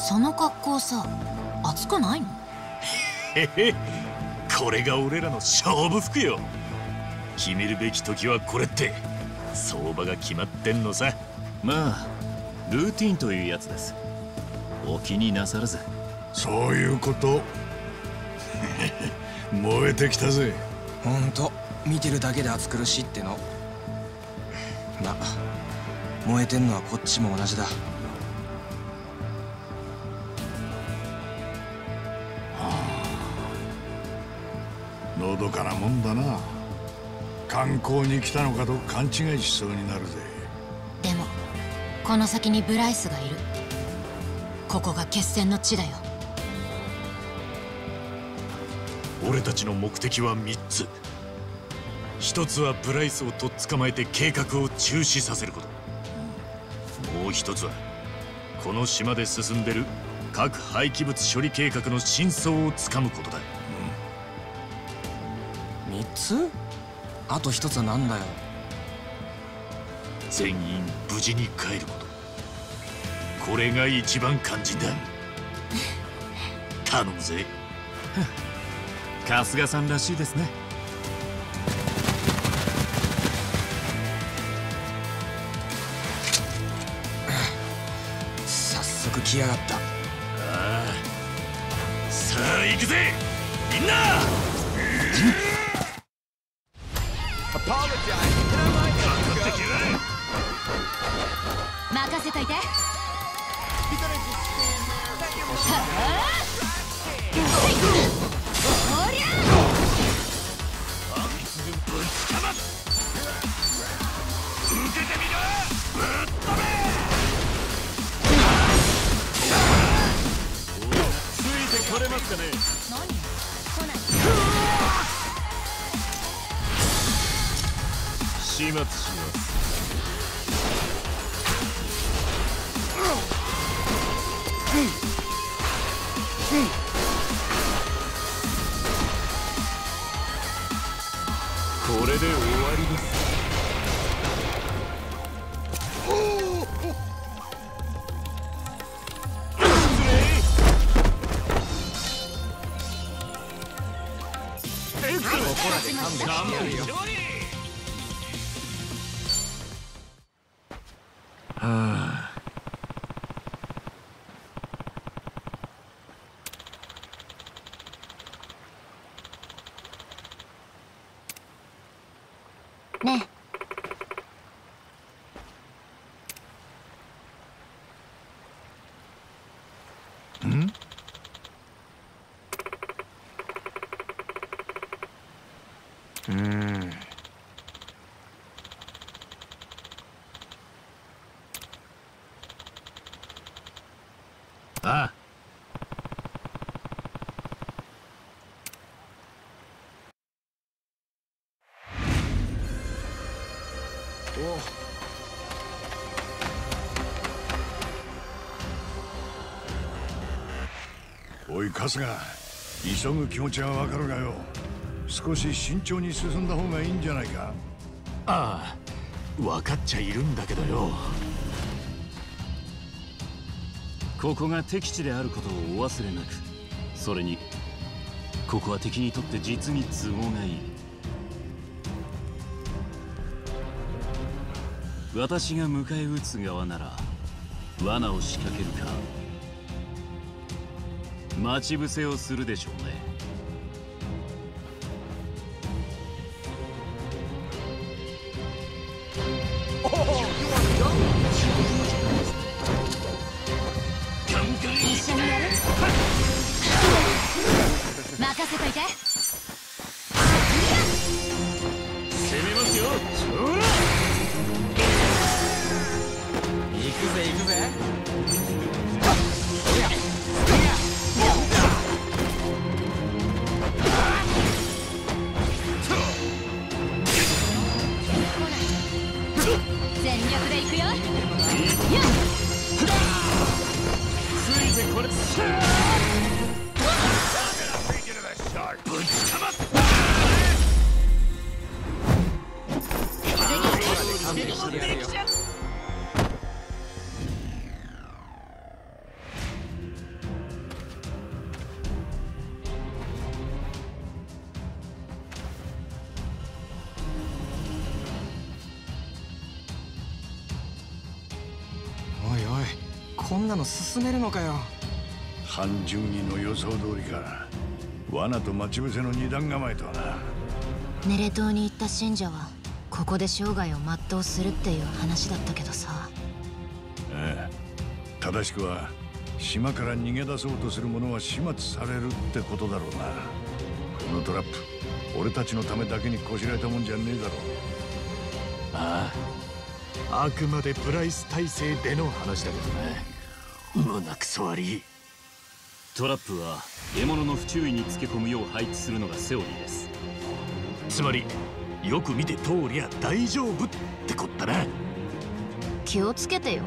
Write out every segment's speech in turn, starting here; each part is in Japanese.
その格好さ、暑くないの？ へへ、これが俺らの勝負服よ。決めるべき時はこれって相場が決まってんのさ。 まあルーティンというやつです。お気になさらず。 そういうこと燃えてきたぜ。 ほんと見てるだけで暑苦しいっての。ま、燃えてんのはこっちも同じだ。 のどかなもんだな。観光に来たのかと勘違いしそうになるぜ。 でもこの先にブライスがいる。ここが決戦の地だよ。 俺たちの目的は3つ。一つはブライスをとっ捕まえて計画を中止させること。もう一つはこの島で進んでる核廃棄物処理計画の真相をつかむことだ。 3つ？あと1つは何だよ。 全員無事に帰ること。これが一番肝心だ。頼むぜ。 春日さんらしいですね。 早速来やがった。 ああ、さあ行くぜみんな。 任せといて。 これますかね。 何？来ない。 始末します。これで終わりです。 ねえ。ん？ ああ。 おい春日、急ぐ気持ちはわかるがよ、少し慎重に進んだ方がいいんじゃないか。 ああ、分かっちゃいるんだけどよ。 ここが敵地であることをお忘れなく。それにここは敵にとって実に都合がいい。私が迎え撃つ側なら罠を仕掛けるか待ち伏せをするでしょうね。 一緒にやる？任せといて。 攻めますよ。ほら行くぜ行くぜ。 全力で行くよ。 ついてこれ。 ぶちかまっ。 こんなの進めるのかよ。 半純義の予想通りか。罠と待ち伏せの二段構えとはな。 ネレ島に行った信者はここで生涯を全うするっていう話だったけどさ。 ええ、正しくは島から逃げ出そうとする者は始末されるってことだろうな。このトラップ、俺たちのためだけにこしらえたもんじゃねえだろう。 ああ、あくまでプライス体制での話だけどな。胸くそ悪い。 トラップは獲物の不注意につけ込むよう配置するのがセオリーです。 つまりよく見て通りゃ大丈夫ってこったな。 気をつけてよ。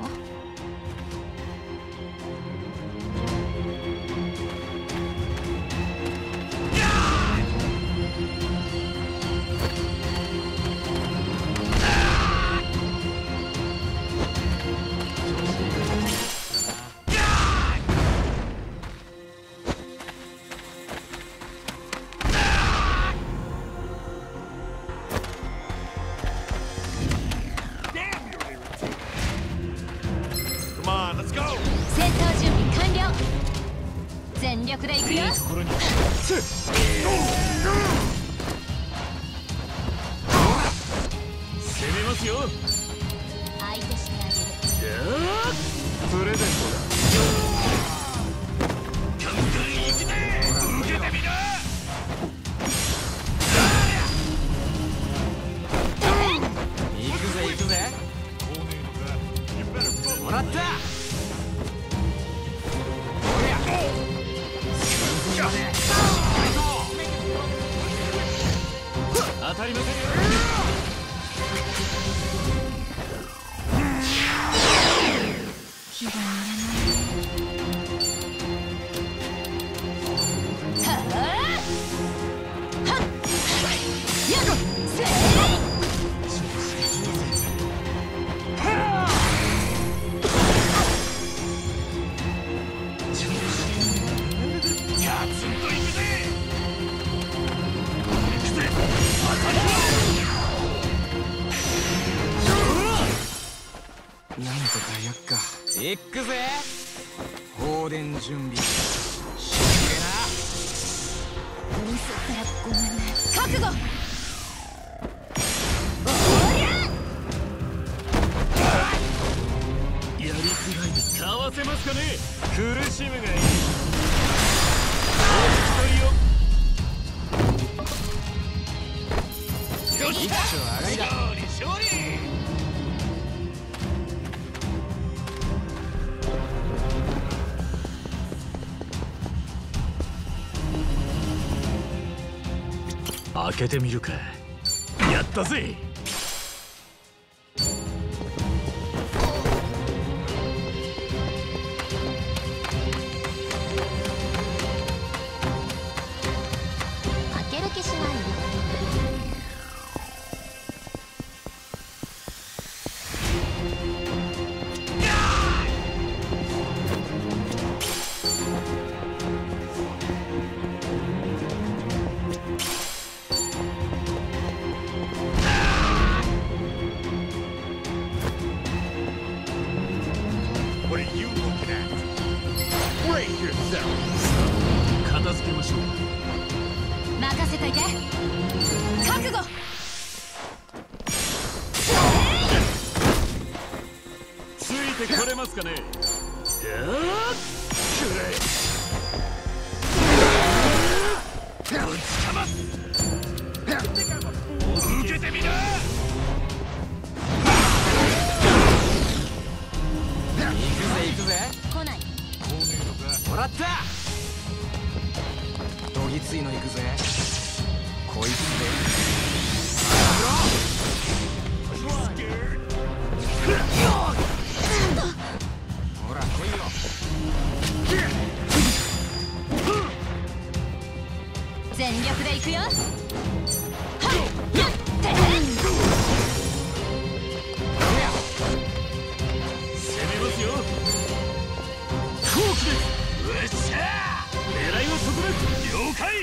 全力で行くよ。 ところに相攻めますよ。 手してあげる。 プレゼントだ。ガンガン行くぜ。受けてみな。 行くぜ行くぜ。もらった。 当たりませんよ。 火が入らない。 なんとかやっか。行くぜ。放電準備。しっミスったらごめんね。覚悟。 やりづらいです。かわせますかね。苦しむがいい。 一丁上がりだ。 勝利。開けてみるか。やったぜ。 負ける気しないよ。 片付けましょう。 任せといて。覚悟。 ついてこれますかね。 受けてみな。 行くぜ。 来ない。 もらった。どぎついの行くぜ。こいつでほら来いよ。 全力で行くよ。 攻めますよ。後期です。 うっしゃ。 狙いはそこです。 了解。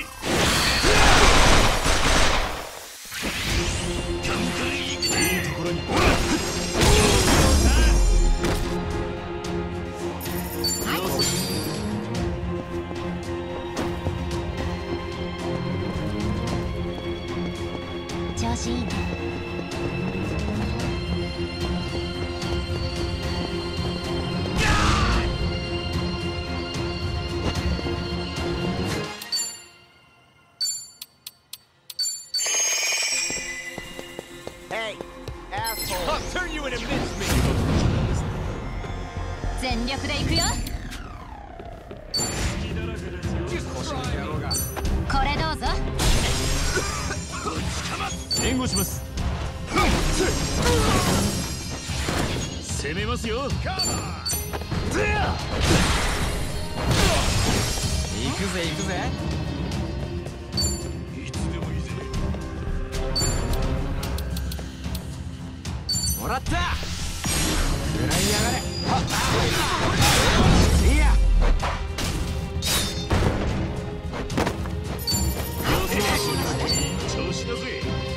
ガンガン行くぜ。 いいところに。 調子いいね。全力でいくよ。これどうぞ。 援護します。攻めますよ。行くぜ行くぜ。 いつでもいいぜ。 もらった。食らいやがれ。いや。 調子だぜ。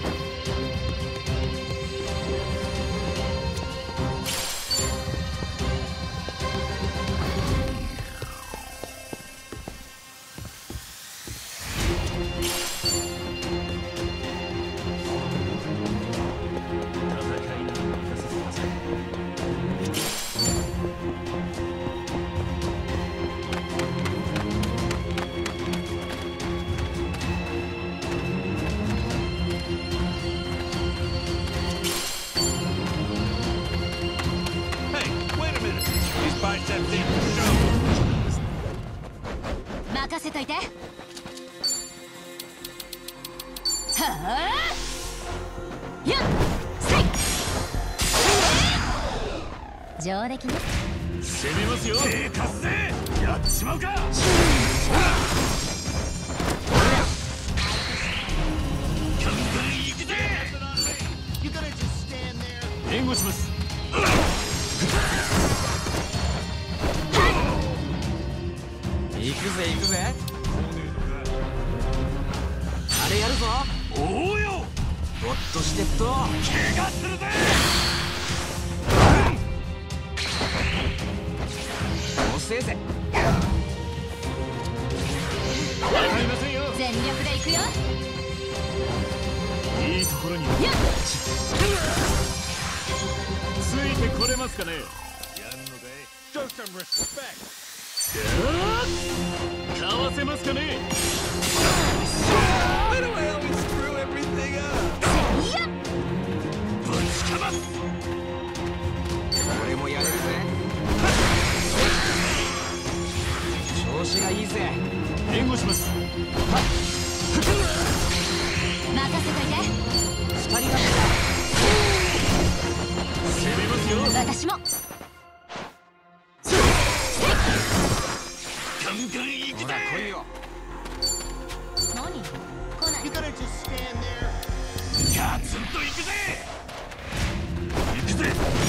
任せといて。はあ、やっせい。上出来ね。 攻めますよ。 手貸すぜ。やっちまうか。 援護します。 行くぜ行くぜ。あれやるぞ。 おおよ。 ゴッドしてっと。 怪我するぜ。 遅えぜ。 わかりませんよ。 全力でいくよ。 いいところにやっついてこれますかね。 やんのかい。Show some respect。 かわせますかね。 やっぶちかます。 俺もやれるぜ。調子がいいぜ。 援護します。 任せといて。 二人が攻めますよ。 私も。 ガンガン行くぜ。 来いよ。 何？来ない。 ガツンと行くぜ。行くぜ。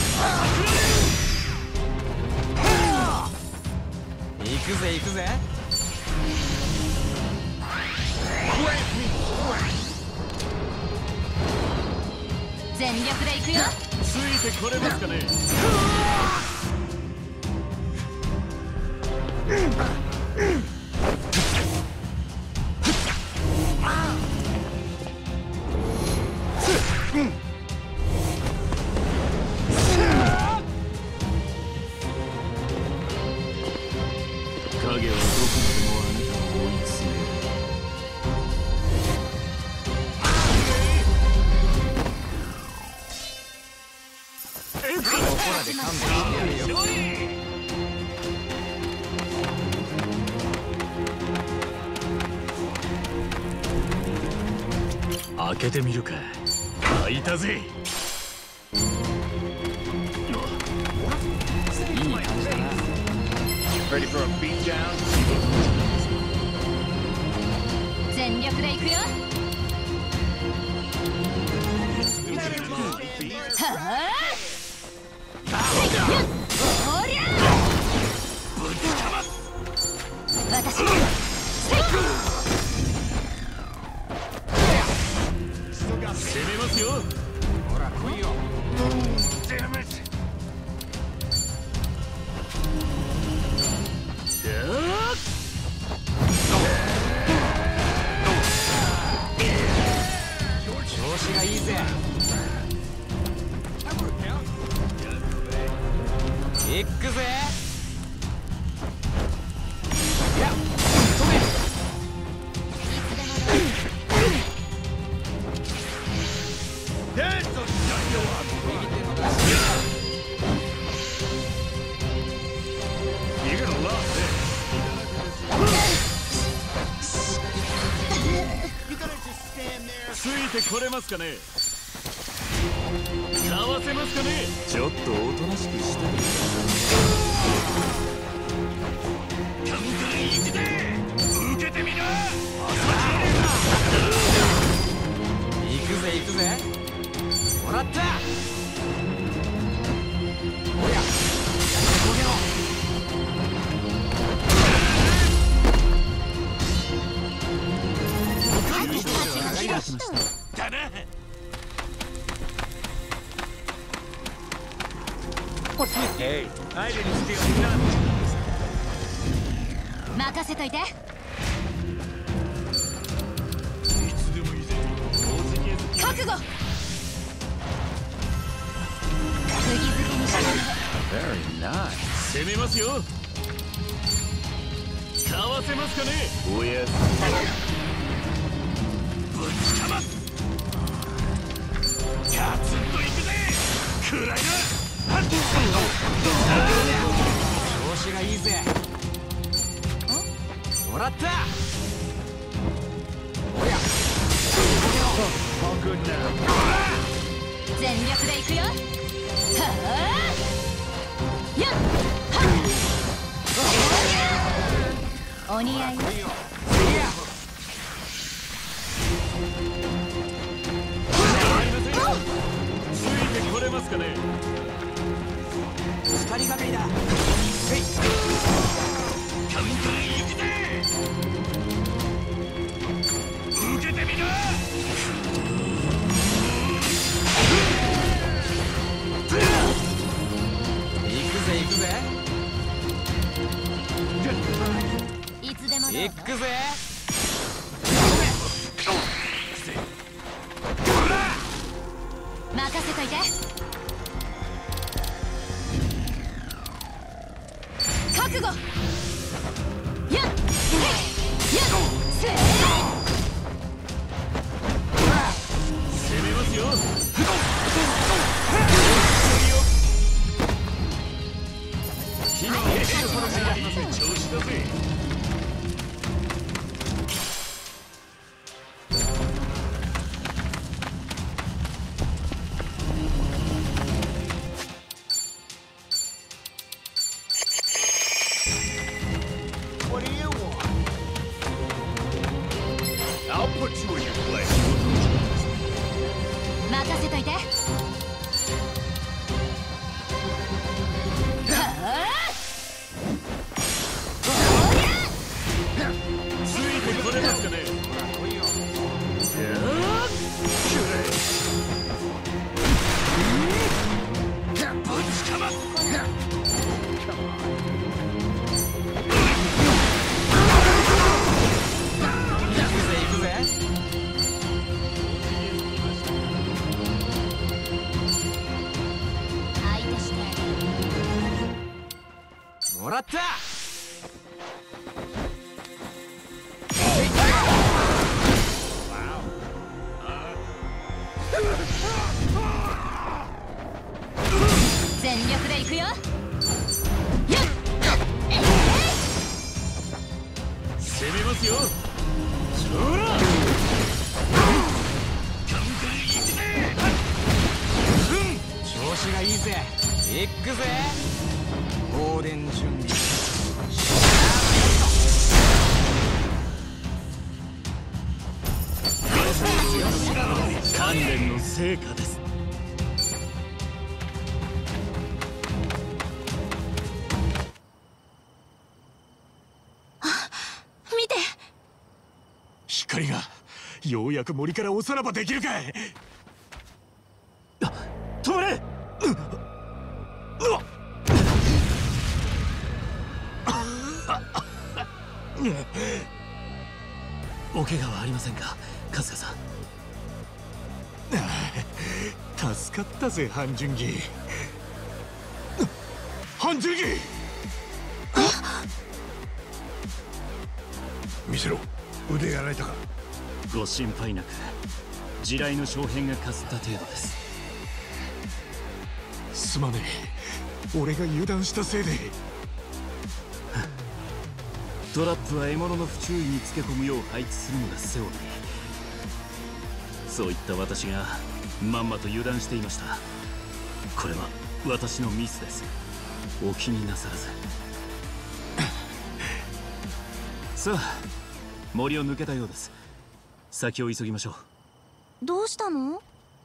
行くぜ行くぜ。 全力でいくよ。 ついてこれますかね。影はどこまでもあなたを追い詰める。 ここらで勘弁してやるよ。 開けてみるか。開いたぜ。 いい感じだな。 全力でいくよ。はあ、おりゃ私も攻めますよ。 ほら来いよ。調子子がいいぜ。行くぜ。いや、飛べ。 ついてこれますかね。かわせますかね。ちょっとおとなしくしてみる。カウンター行くぜ。受けてみな。 行くぜ行くぜ。もらった。おや、やめとけろ。 だな。 任せといて。 いつでもいいぜ。 覚悟。釘付けにしろ。 攻めますよ。かわせますかね。おやすみ。ぶちかます。ガツンといくぜ。くらいだ。 調子がいいぜ。もらった。おや、 全力でいくよ。はあ。やっ。はっ。お似合いよ。 ついてこれますかね。 二人がかりだ。カウンター行くぜ。受けてみな。行くぜ行くぜ。 いつでもどうぞ。 行くぜ。 任せといて。覚悟。やっ。やっ。せー。 攻めますよ。火のヘリを放ちやりません。調子だぜ。 任せといて。 ついてこれますかね。 相手してあげる。 もらった。 全力でいくよ。やっ。 攻めますよ。ほら。 調子がいいぜ。行くぜ。放電準備。 鍛錬の成果です。 見て。 光がようやく森からおさらばできるかい。 止まれ。お怪我はありませんか、春日さん。 助かったぜ半純義。半純義、 見せろ。腕やられたか？ ご心配なく、地雷の小片がかすった程度です。 すまねえ、俺が油断したせいで。 トラップは獲物の不注意につけ込むよう配置するのがセオリー。そういった私がまんまと油断していました。これは私のミスです。お気になさらず。さあ、森を抜けたようです。先を急ぎましょう。 どうしたの？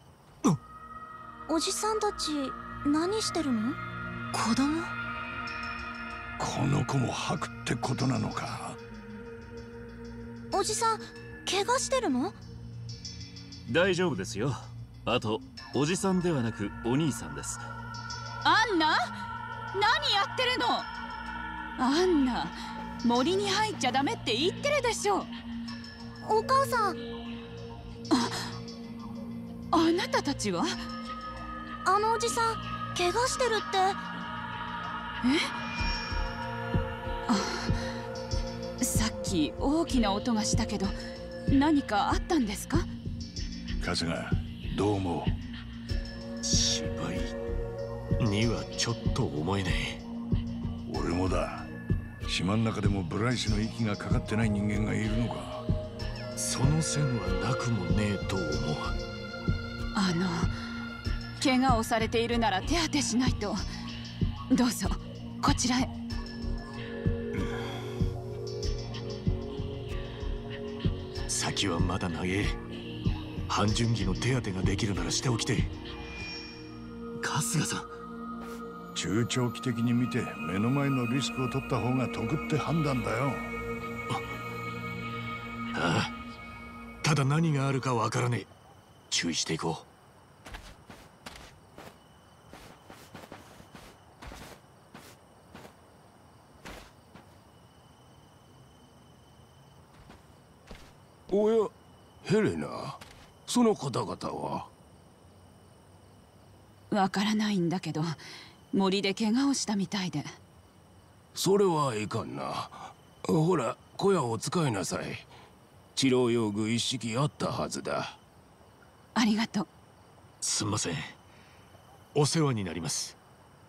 おじさんたち何してるの？子供？ この子も吐くってことなのか？ おじさん怪我してるの？ 大丈夫ですよ。あとおじさんではなくお兄さんです。 アンナ、何やってるの？アンナ、森に入っちゃダメって言ってるでしょ。 お母さん。 あなたたちは？ あのおじさん怪我してるって。 さっき大きな音がしたけど、何かあったんですか？ 春日、どう思う？ 芝居にはちょっと思えね俺もだ。島の中でもブライスの息がかかってない人間がいるのか？ え。その線はなくもねえと思う。 怪我をされているなら手当てしないと。どうぞこちらへ。 先はまだ長え。半純義の手当てができるならしておきて。 春日さん、 中長期的に見て目の前のリスクを取った方が得って判断だよ。 ああ、ただ何があるかわからねえ。注意していこう。 おや、ヘレナ、その方々は？ わからないんだけど、森で怪我をしたみたいで。 それはいかんな。ほら、小屋を使いなさい。治療用具一式あったはずだ。 ありがとう。 すんません、お世話になります。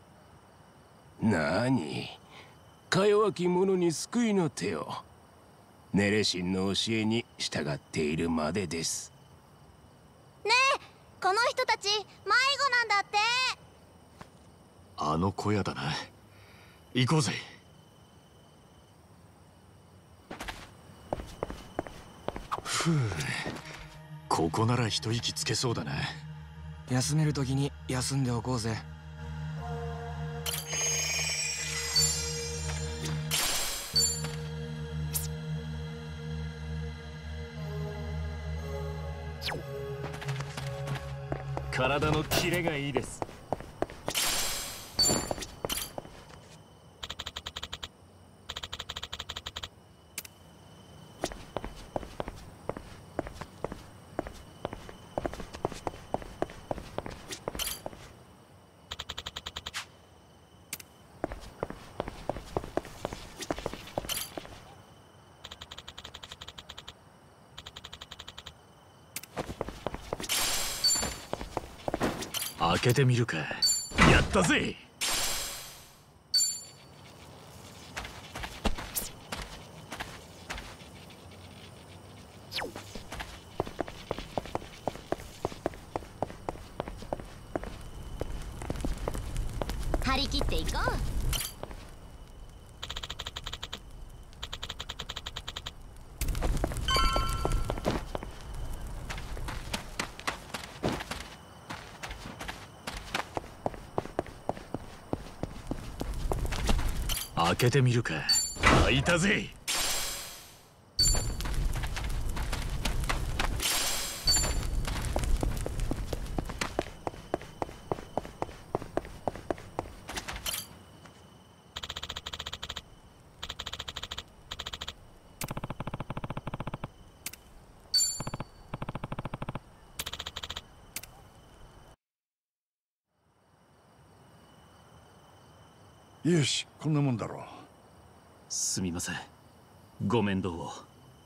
なに、か弱き者に救いの手を。ネレシンの教えに従っているまでです。 ねえ、この人たち迷子なんだって。 あの小屋だな。行こうぜ。ふう、ここなら一息つけそうだな。 休める時に休んでおこうぜ。 体のキレがいいです。 開けてみるか。やったぜ。 張り切っていこう。 開けてみるか。開いたぜ。 よし、こんなもんだろう。 すみません、ご面倒を。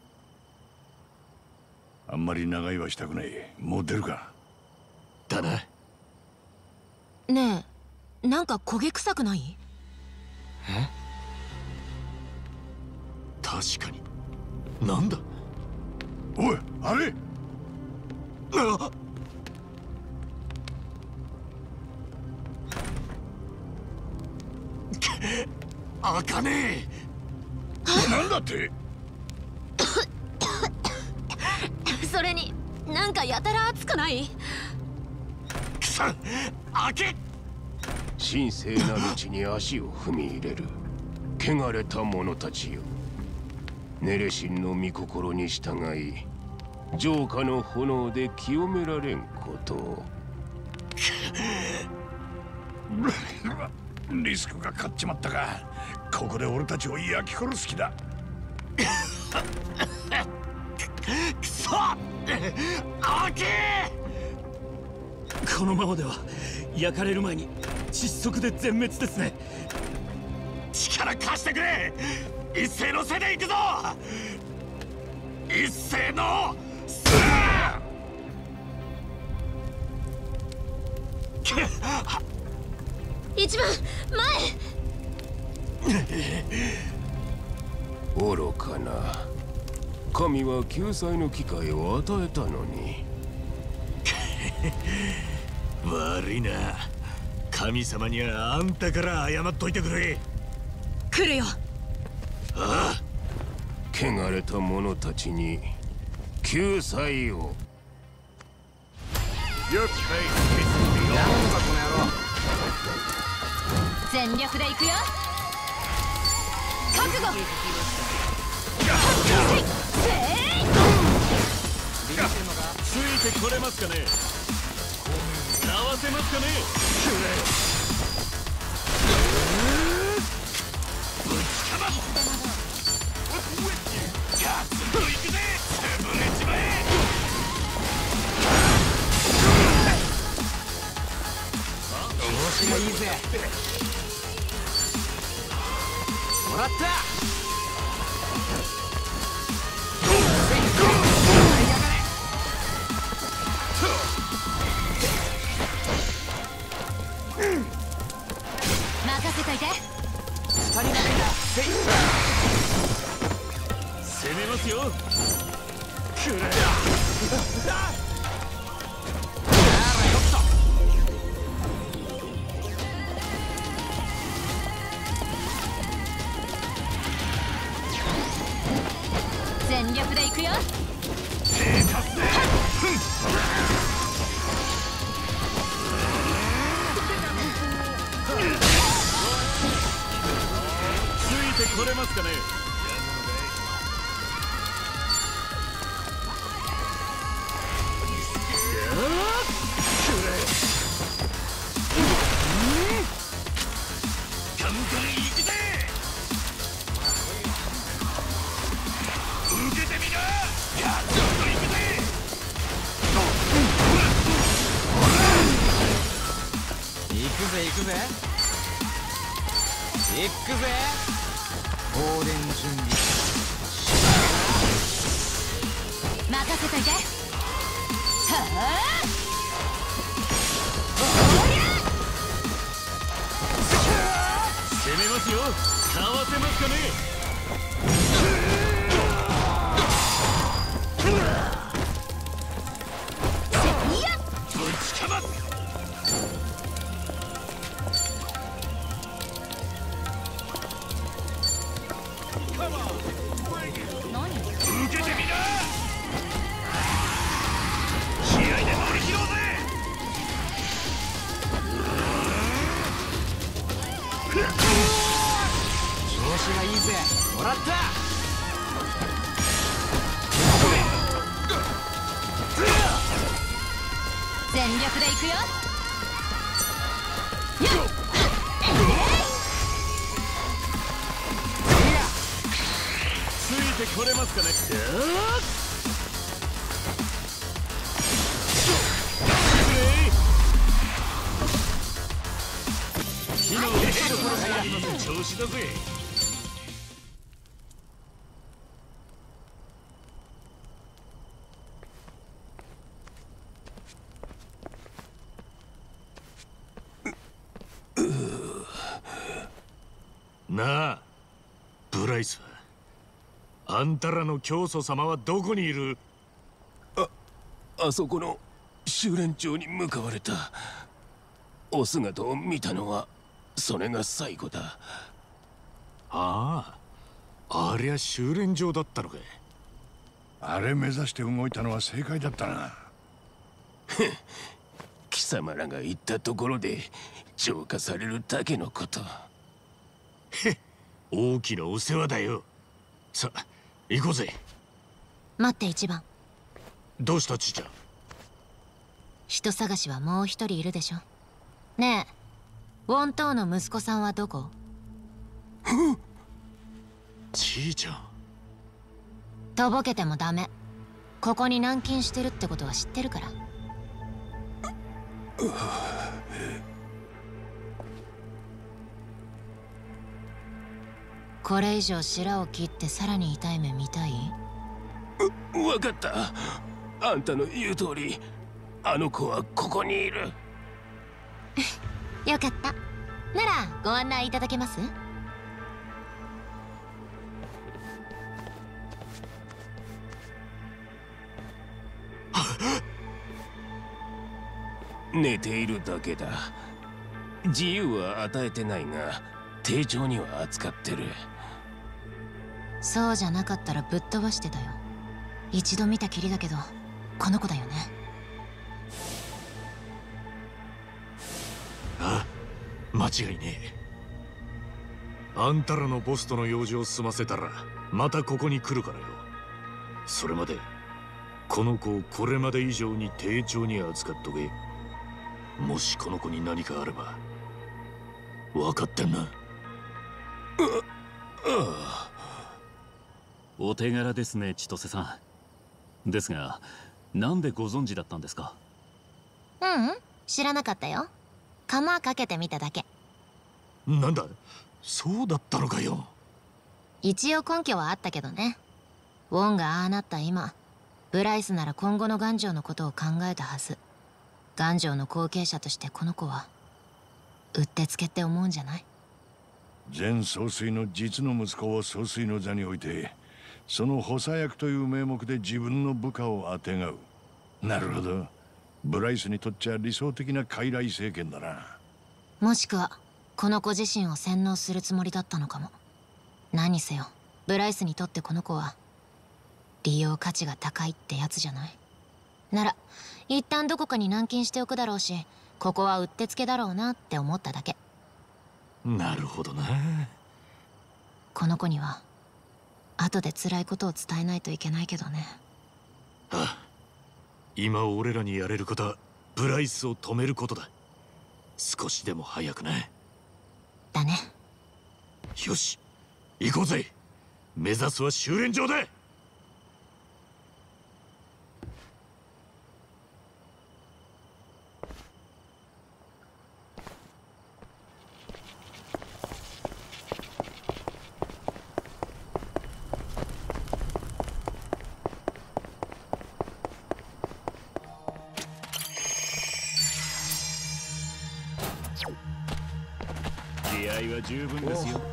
あんまり長居はしたくない。もう出るか。 だな。 ねえ、なんか焦げ臭くない？ 確かに。なんだ。 おい、あれ。 開かねえ。なんだって。 それになんかやたら熱くない？ くそ、開け。 神聖な道に足を踏み入れる汚れた者たちよ。ネレシンの御心に従い浄化の炎で清められんことを。 リスクが勝っちまったか。ここで俺たちを焼き殺す気だ。 くそ、開け。 このままでは焼かれる前に窒息で全滅ですね。 力貸してくれ。一斉の背で行くぞ。一斉のせ一番前。 愚かな。神は救済の機会を与えたのに。 悪いな。神様にはあんたから謝っといてくれ。 来るよ。 ああ、 汚れた者たちに救済を。 全力で行くよ。覚悟。 ついてこれますかね。合わせますかね。 ぶちかまガツンといくぜ。潰れちまえ。 調子がいいぜ。もらった。 任せといて。 二人だけだ。 攻めますよ。くら全力で行くよ。 ついてこれますかね。 ガンガン行くぜ。受けてみな。ガツンと行くぜ。 行くぜ行くぜ行くぜ。放電準備。 任せといて。はあ。 攻めますよ。かわせますかね。 ぶちかます。受けてみな。試合で乗り切ろうぜ。 調子がいいぜ。もらった。 全力で行くよ。 ついてこれますかね。火の打ちどころがいらの調子だぜ。なあ、ブライスはあんたらの教祖様はどこにいる？ あそこの修練場に向かわれた。お姿を見たのはそれが最後だ。 ああ、ありゃ修練場だったのか。 あれ目指して動いたのは正解だったな。 貴様らが言ったところで浄化されるだけのこと。 大きなお世話だよ。さあ行こうぜ。 待って一番。 どうしたちーちゃん？ 人探しはもう一人いるでしょ。ねえ、ウォントーの息子さんはどこ？ ちーちゃん。 とぼけてもダメ。ここに軟禁してるってことは知ってるから。これ以上白を切ってさらに痛い目見たい？ わかった。あんたの言う通り、あの子はここにいる。 よかった。ならご案内いただけます？ 寝ているだけだ。自由は与えてないが、丁重には扱ってる。 そうじゃなかったらぶっ飛ばしてたよ。一度見たきりだけど、この子だよね。 ああ、間違いねえ。あんたらのボスとの用事を済ませたらまたここに来るからよ。それまでこの子をこれまで以上に丁重に扱っとけ。もしこの子に何かあれば。分かってんな？ お手柄ですね、千歳さん。ですが、なんでご存知だったんですか？ ううん、知らなかったよ。釜かけてみただけ。 なんだ、そうだったのかよ。 一応根拠はあったけどね。ウォンがああなった今、ブライスなら今後の頑丈のことを考えたはず。頑丈の後継者としてこの子はうってつけって思うんじゃない？ 前総帥の実の息子を総帥の座に置いて、その補佐役という名目で自分の部下をあてがう。なるほど。ブライスにとっちゃ理想的な傀儡政権だな。 もしくはこの子自身を洗脳するつもりだったのかも。何せよブライスにとってこの子は利用価値が高いってやつじゃない？なら一旦どこかに軟禁しておくだろうし、ここはうってつけだろうなって思っただけ。 なるほどな。 この子には後で辛いことを伝えないといけないけどね。 ああ、今俺らにやれることはブライスを止めることだ。少しでも早くな。 だね。 よし、行こうぜ。目指すは修練場だ。 気合は十分ですよ。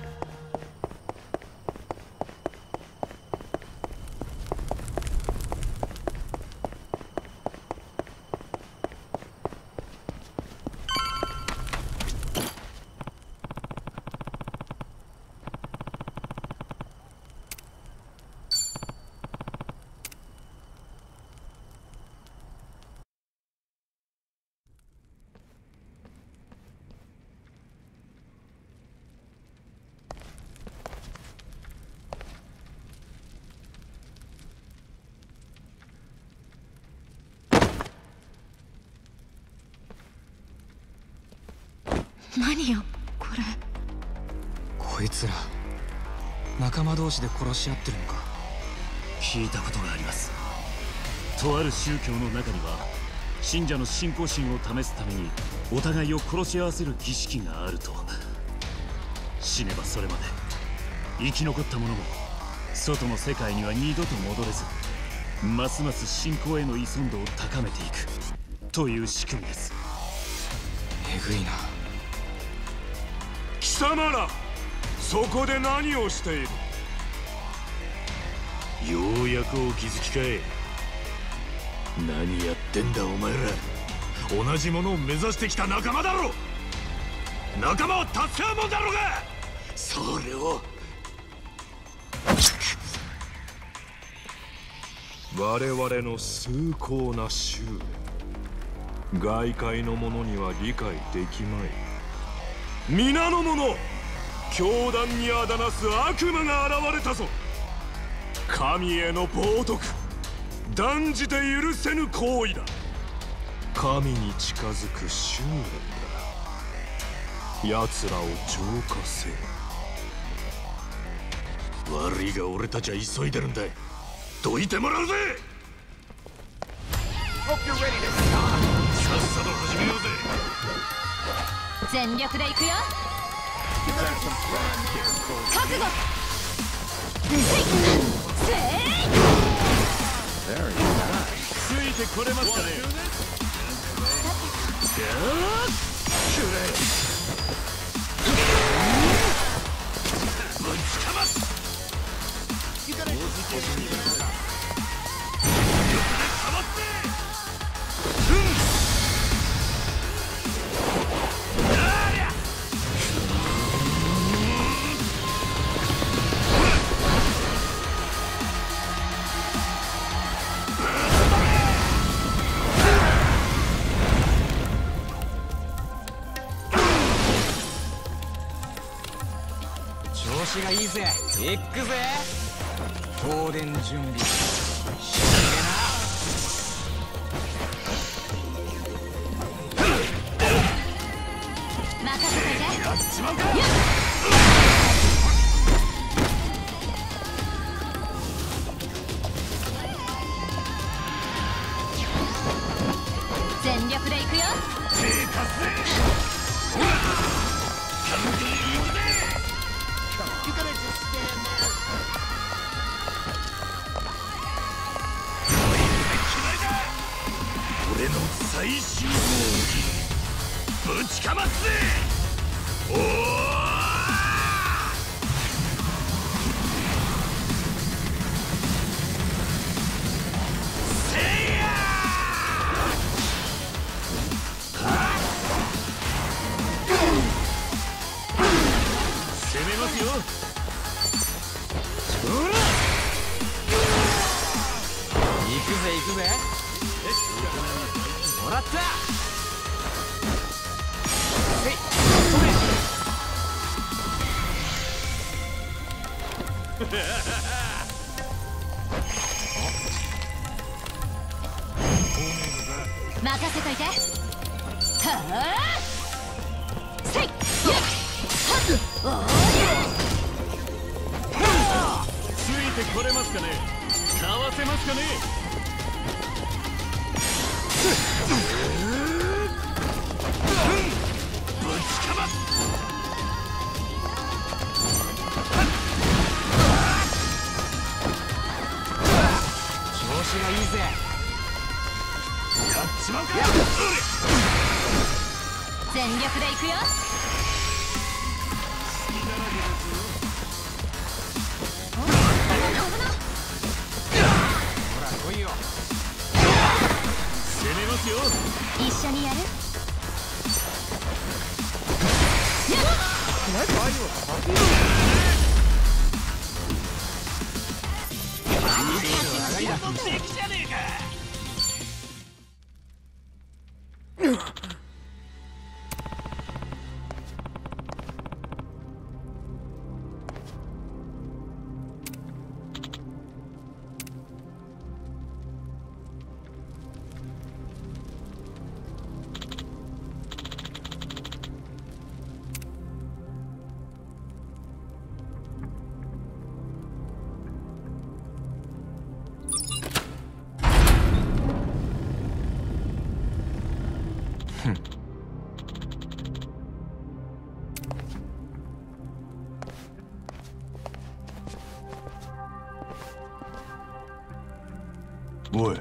何よこれ。 こいつら仲間同士で殺し合ってるのか？ 聞いたことがあります。とある宗教の中には信者の信仰心を試すためにお互いを殺し合わせる儀式があると。 死ねばそれまで生き残った者も外の世界には二度と戻れず、ますます信仰への依存度を高めていくという仕組みです。 えぐいな。 貴様ら、そこで何をしている？ ようやくお気づきかい。何やってんだお前ら。同じものを目指してきた仲間だろ。仲間を助け合うもんだろうが。それを我々の崇高な執念、外界の者には理解できまい。 皆の者、教団にあだなす悪魔が現れたぞ。神への冒涜、断じて許せぬ行為だ。 神に近づく執念だ。奴らを浄化せ。 悪いが俺たちは急いでるんだ。どいてもらうぜ。さっさと始めようぜ。 全力でいくよ。覚悟。 ついてこれますかね。 調子がいいぜ。いくぜ。東電準備任せていて。 やっちまうか。 全力でいくよ。 俺の最終号にぶちかますぜ。おー！ 攻めますよ。 行くぜ行くぜ。もらった。 任せといて。はあ。せい。 ついてこれますかね。かわせますかね。 ぶちかます。 調子がいいぜ。 やっちまうか。 全力でいくよ。 ほら来いよ。 攻めますよ。 一緒にやる。 おい。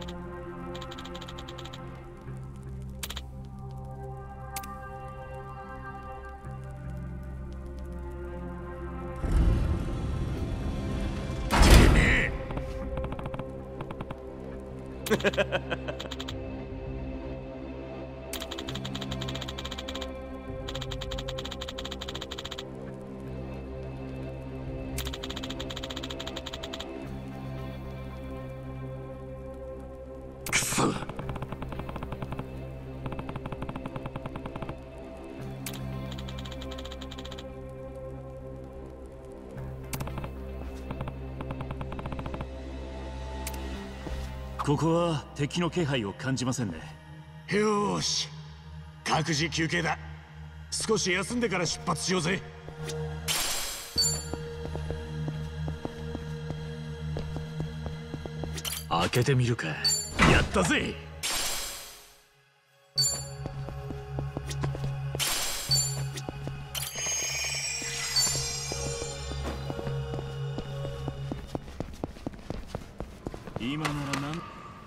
くそ。 ここは敵の気配を感じませんね。 よーし、各自休憩だ。少し休んでから出発しようぜ。開けてみるか。やったぜ。 今ならなん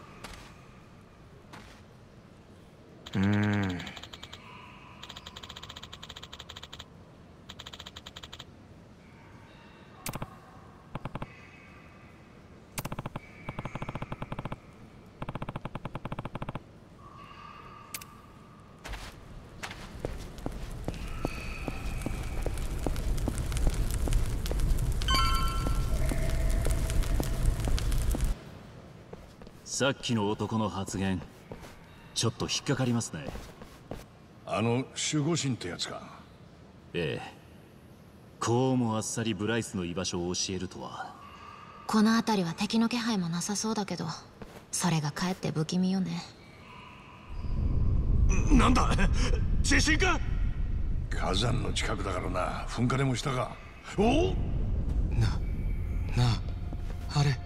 さっきの男の発言、ちょっと引っかかりますね。 あの守護神ってやつか。 ええ。こうもあっさりブライスの居場所を教えるとは。 この辺りは敵の気配もなさそうだけど、それがかえって不気味よね。 なんだ、地震か。 火山の近くだからな。噴火でもしたか。おお、 なあ、あれ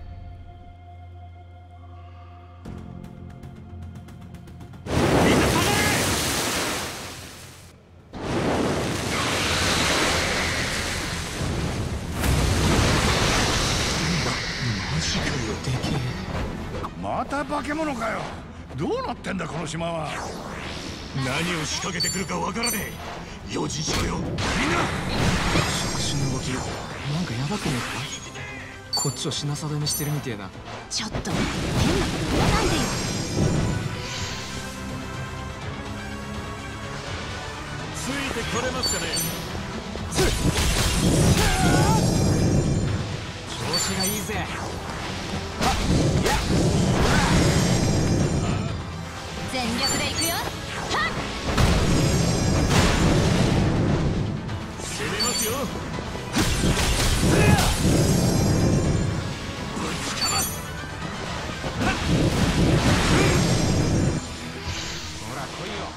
また化け物かよ。どうなってんだこの島は。 何を仕掛けてくるかわからねえ。用心しろよ、みんな。 触手の動きなんかヤバくねえか。こっちを品定めしてるみてえな。 ちょっと変なこと言わないでよ。 ついてこれますかね。 調子がいいぜ。 全力で行くよ。はっ、 攻めますよ。 ほら来いよ。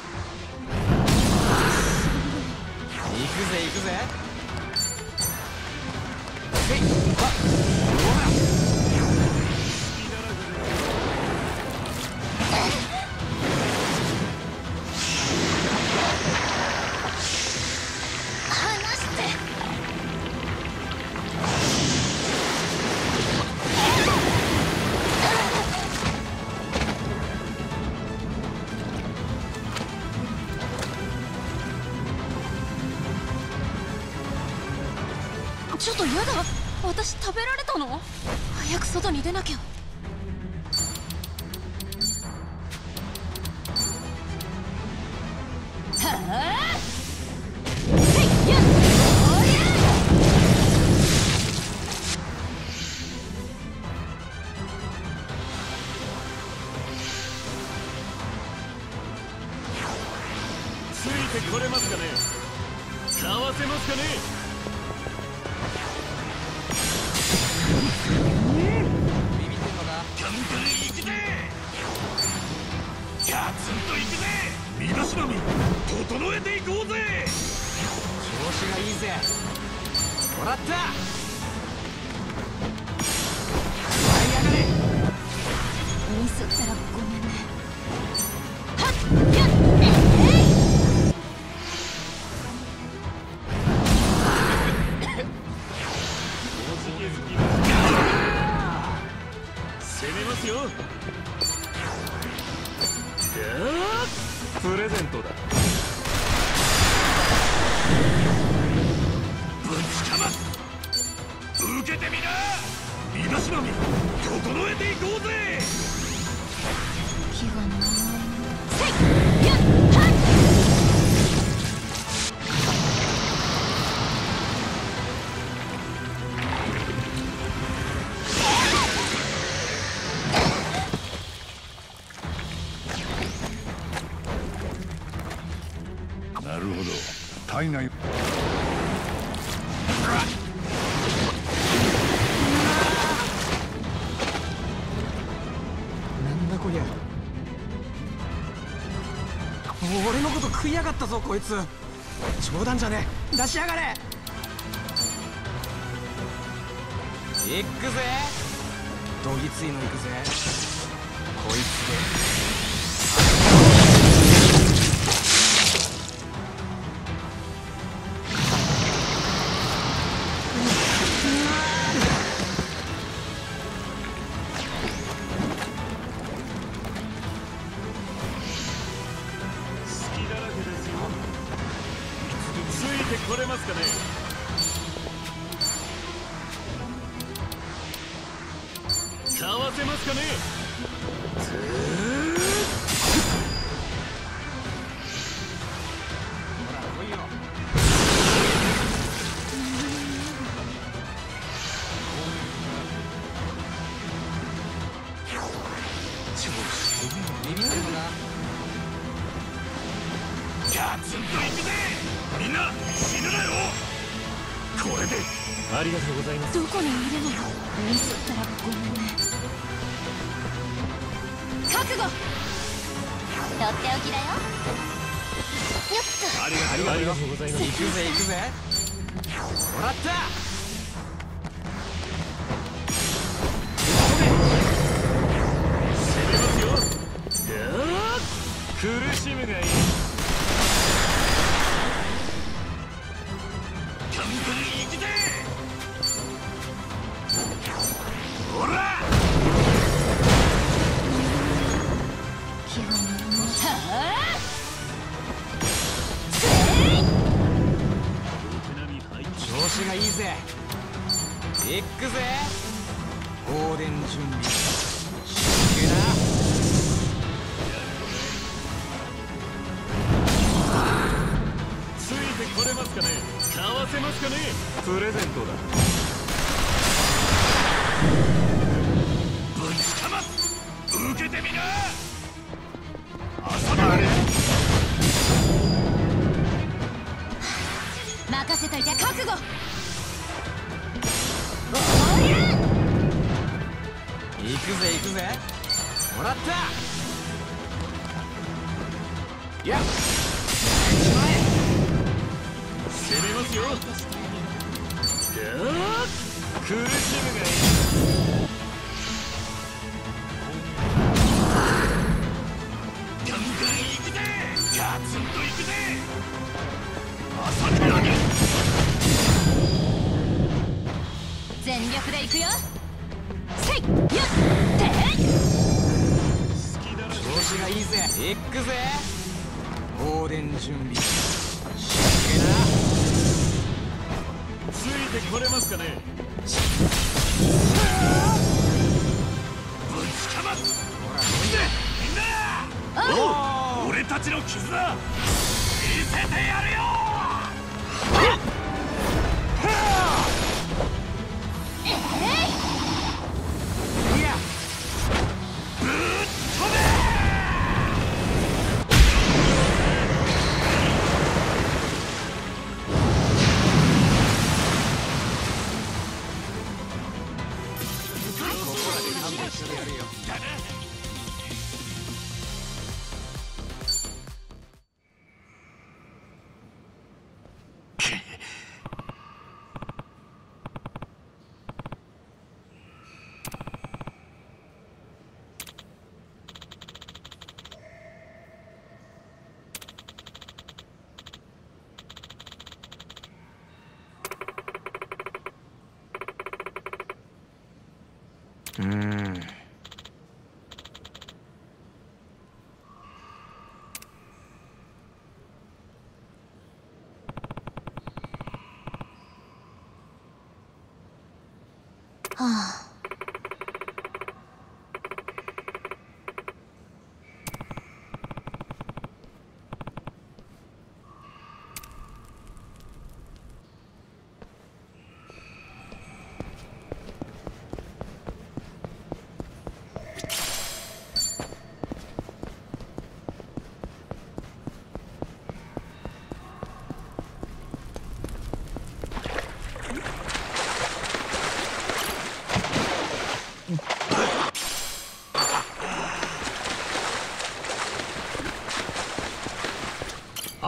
行くぜ行くぜ。へい、はっ、 ちょっとやだ。私食べられたの？早く外に出なきゃ。はあ、せいや、おりゃ。 ついてこれますかね。かわせますかね。 ガンガン行くぜ。ガツンと行くぜ。身だしなみ整えていこうぜ。 調子がいいぜ。もらった。やがれ。 ミスったらごめんね。はっ、やっ、 攻めますよ。 プレゼントだ。 ぶちかます受けてみな。身だしなみ整えていこうぜ。 気がない。 せいやっはっ。 なるほど、体内なんだこりゃ。俺のこと食いやがったぞこいつ。冗談じゃねえ、出しやがれ。行くぜ、どぎついの行くぜ。こいつでこれますかね。かわせますかね。 ほら来いよ。ビビってるな。 ガツンといくぜ。みんな死ぬなよ。これでありがとうございます。 どこにいるのよ。ミスったらごめんね。 覚悟。とっておきだよ。よっと。 ありがとうございます。 行くぜ行くぜ。もらった。 攻めますよ。苦しむがいい。 ガンガン行くぜ。ほら気がない。 調子がいいぜ。行くぜ。放電準備しっけな。 ついてこれますかね。かわせますかね。プレゼントだ。 ぶちかます受けてみな。朝だれ任せといて覚悟。 行くぜ行くぜ。もらった。いや攻めますよ。苦しむがいい。 ガンガン行くぜ。ガツンと行くぜ。朝だけ全力で行くよ。せいやって調子がいいぜ。行くぜ。放電準備しっけな。 ついてこれますかね。 ぶちかますほらみんな。俺たちの絆見せてやるよ。 いやぶっ飛べ。 ここらで勘弁してやるよ。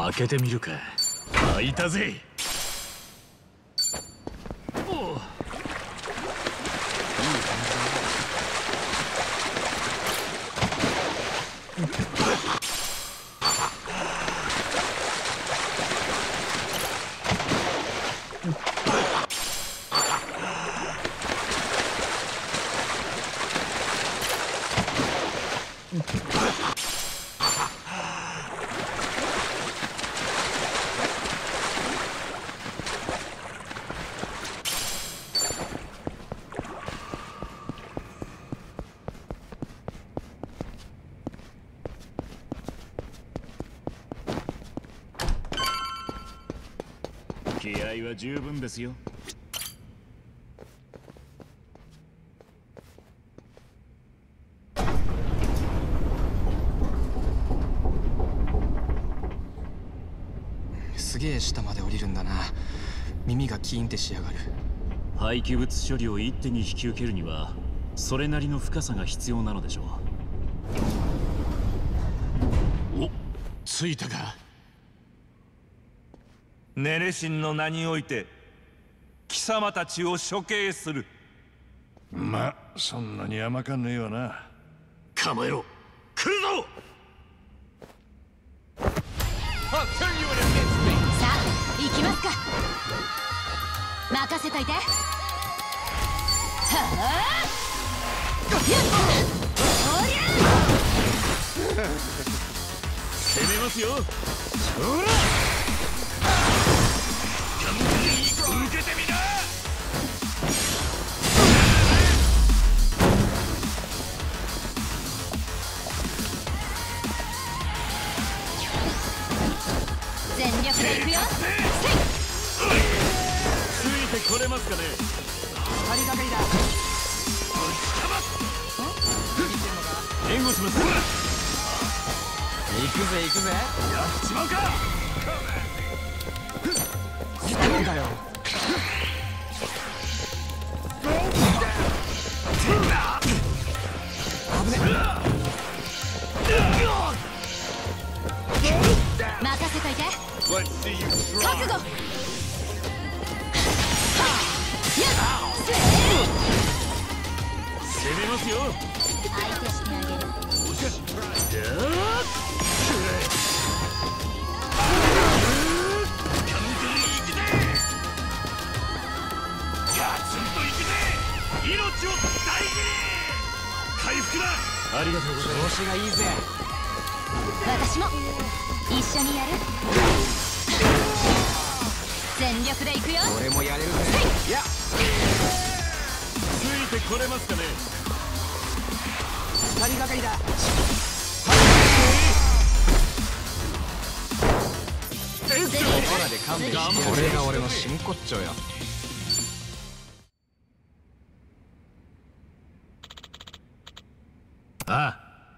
開けてみるか。開いたぜ。 気合は十分ですよ。 すげえ下まで降りるんだな。耳がキーンってしやがる。 廃棄物処理を一手に引き受けるにはそれなりの深さが必要なのでしょう。お、着いたか。 ネレシンの名において貴様たちを処刑する。 ま、そんなに甘かねえわな。 構えろ、来るぞ。 さあ行きますか。任せといて。はあ、 攻めますよ。 ほら、受けてみな。 全力でいくよ。 ついてこれますかね。 二人がかりだ。 援護します。 行くぜ行くぜ。 やっちまうか。 なんだよ。危ねえ。 任せといて。覚悟。 攻めますよ。 相手してあげる。 命を大事に。回復だ。 ありがとうございます。 調子がいいぜ。 私も一緒にやる。全力で行くよ。 俺もやれるぜ。いや、 ついてこれますかね。 二人がかりだ。ほらで勘弁して。これが俺の真骨頂よ。 あ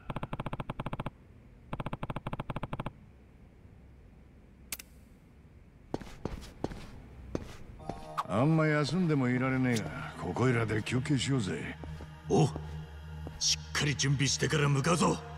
あんま休んでもいられねえが、ここいらで休憩しようぜ。 お、しっかり準備してから向かうぞ。